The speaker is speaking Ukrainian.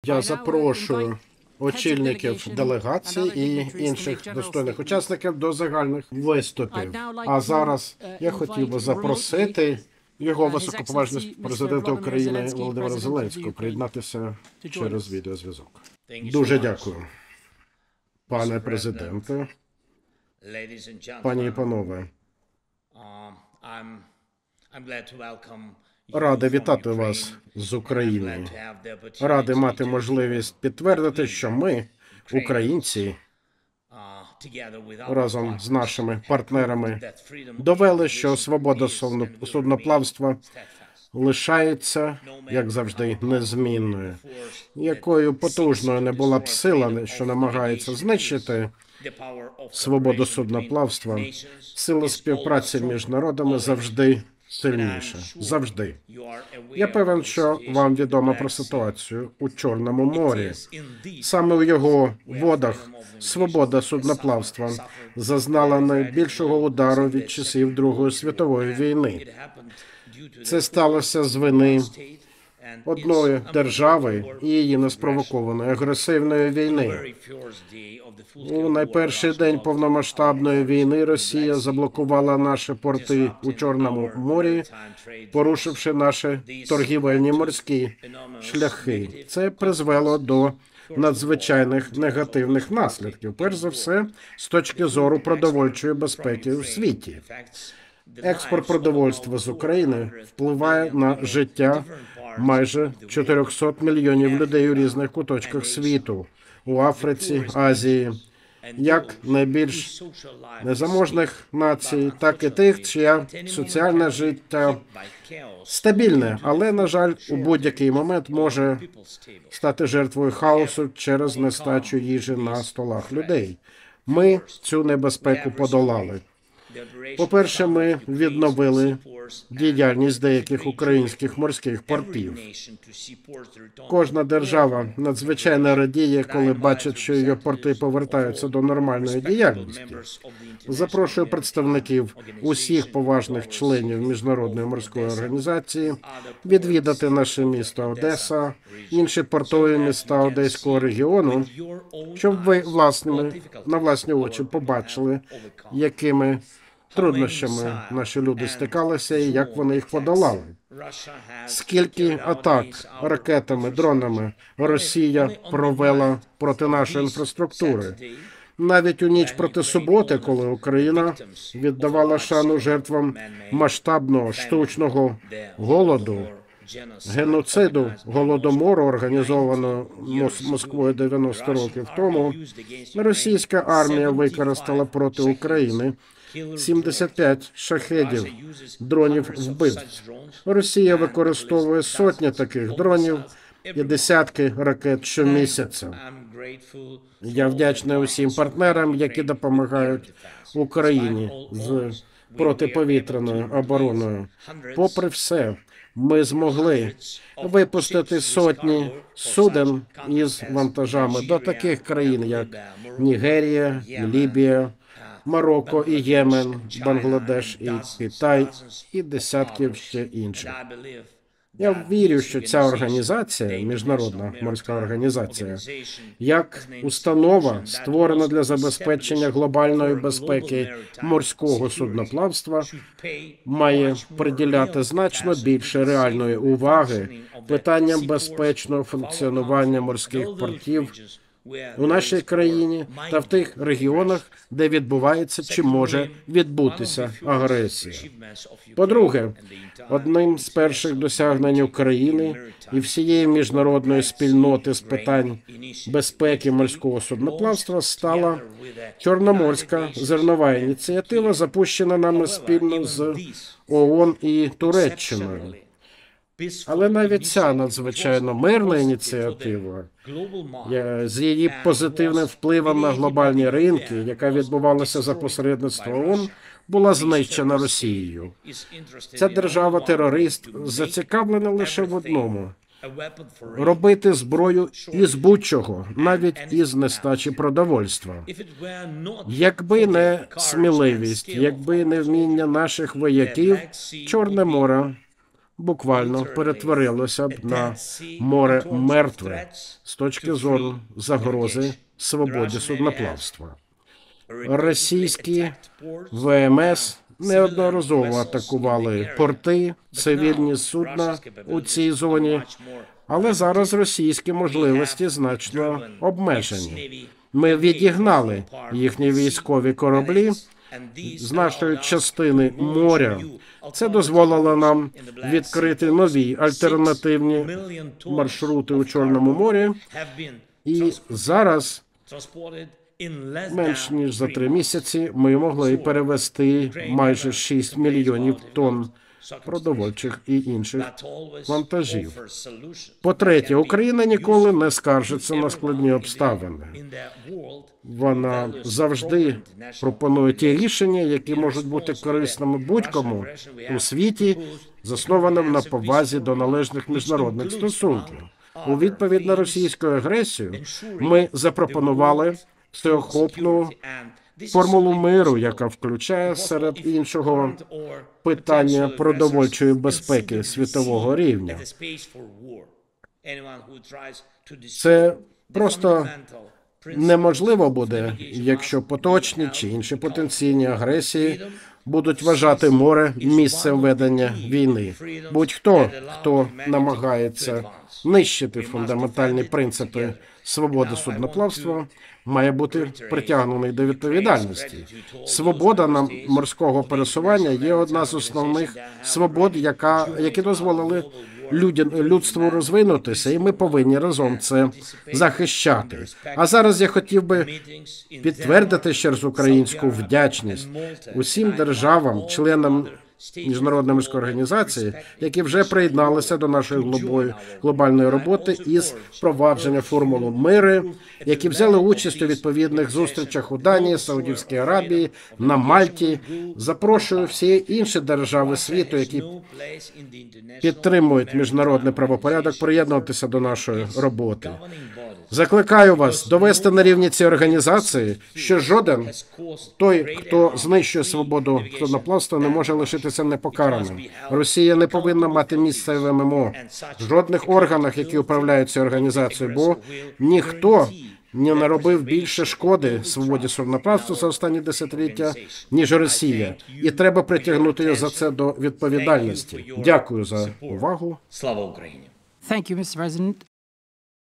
Я запрошую очільників делегацій і інших достойних учасників до загальних виступів. А зараз я хотів би запросити його високоповажність президента України Володимира Зеленського приєднатися через відеозв'язок. Дуже дякую, пане президенте, пані і панове. Радий вітати вас з України. Радий мати можливість підтвердити, що ми, українці, разом з нашими партнерами, довели, що свобода судноплавства лишається, як завжди, незмінною. Якою потужною не була б сила, що намагається знищити свободу судноплавства, сила співпраці між народами завжди сильніше. Завжди. Я певен, що вам відомо про ситуацію у Чорному морі. Саме у його водах свобода судноплавства зазнала найбільшого удару від часів Другої світової війни. Це сталося з вини одної держави і її неспровокованої агресивної війни. У найперший день повномасштабної війни Росія заблокувала наші порти у Чорному морі, порушивши наші торгівельні морські шляхи. Це призвело до надзвичайних негативних наслідків, перш за все, з точки зору продовольчої безпеки у світі. Експорт продовольства з України впливає на життя майже 400 мільйонів людей у різних куточках світу, у Африці, Азії, як найбільш незаможних націй, так і тих, чия соціальне життя стабільне, але, на жаль, у будь-який момент може стати жертвою хаосу через нестачу їжі на столах людей. Ми цю небезпеку подолали. По-перше, ми відновили діяльність деяких українських морських портів. Кожна держава надзвичайно радіє, коли бачить, що її порти повертаються до нормальної діяльності. Запрошую представників усіх поважних членів Міжнародної морської організації відвідати наше місто Одеса, інші портові міста Одеського регіону, щоб ви на власні очі побачили, якими труднощами наші люди стикалися і як вони їх подолали. Скільки атак ракетами, дронами Росія провела проти нашої інфраструктури. Навіть у ніч проти суботи, коли Україна віддавала шану жертвам масштабного штучного голоду, геноциду, голодомору, організованого Москвою 90 років тому, російська армія використала проти України 75 шахедів, дронів вбивць. Росія використовує сотні таких дронів і десятки ракет щомісяця. Я вдячний усім партнерам, які допомагають Україні з протиповітряною обороною. Попри все, ми змогли випустити сотні суден із вантажами до таких країн, як Нігерія, Лібія, Марокко і Ємен, Бангладеш і Китай, і десятків ще інших. Я вірю, що ця організація, Міжнародна морська організація, як установа, створена для забезпечення глобальної безпеки морського судноплавства, має приділяти значно більше реальної уваги питанням безпечного функціонування морських портів у нашій країні та в тих регіонах, де відбувається чи може відбутися агресія. По-друге, одним з перших досягнень України і всієї міжнародної спільноти з питань безпеки морського судноплавства стала Чорноморська зернова ініціатива, запущена нами спільно з ООН і Туреччиною. Але навіть ця надзвичайно мирна ініціатива з її позитивним впливом на глобальні ринки, яка відбувалася за посередництва ООН, була знищена Росією. Ця держава-терорист зацікавлена лише в одному – робити зброю із будь-чого, навіть із нестачі продовольства. Якби не сміливість, якби не вміння наших вояків, Чорне море буквально перетворилося б на море мертве з точки зору загрози свободі судноплавства. Російські ВМС неодноразово атакували порти, цивільні судна у цій зоні, але зараз російські можливості значно обмежені. Ми відігнали їхні військові кораблі з нашої частини моря. Це дозволило нам відкрити нові альтернативні маршрути у Чорному морі. І зараз, менш ніж за 3 місяці, ми могли перевезти майже 6 мільйонів тонн продовольчих і інших вантажів. По-третє, Україна ніколи не скаржиться на складні обставини. Вона завжди пропонує ті рішення, які можуть бути корисними будь-кому у світі, заснованим на повазі до належних міжнародних стосунків. У відповідь на російську агресію ми запропонували всеохопну формулу миру, яка включає, серед іншого, питання продовольчої безпеки світового рівня. Це просто неможливо буде, якщо поточні чи інші потенційні агресії будуть вважати море місцем ведення війни. Будь-хто, хто намагається нищити фундаментальні принципи свободи судноплавства, має бути притягнений до відповідальності. Свобода морського пересування є одна з основних свобод, які дозволили людству розвинутися, і ми повинні разом це захищати. А зараз я хотів би підтвердити ще раз українську вдячність усім державам, членам Міжнародної морської організації, які вже приєдналися до нашої глобальної роботи із впровадження формули миру, які взяли участь у відповідних зустрічах у Данії, Саудівській Аравії, на Мальті. Запрошую всі інші держави світу, які підтримують міжнародний правопорядок, приєднуватися до нашої роботи. Закликаю вас довести на рівні цієї організації, що жоден той, хто знищує свободу судноплавства, не може лишитися непокараним. Росія не повинна мати місця в ММО, в жодних органах, які управляють цією організацією, бо ніхто не наробив більше шкоди свободі судноплавства за останні десятиліття, ніж Росія. І треба притягнути її за це до відповідальності. Дякую за увагу. Слава Україні! Thank you, Mr. President.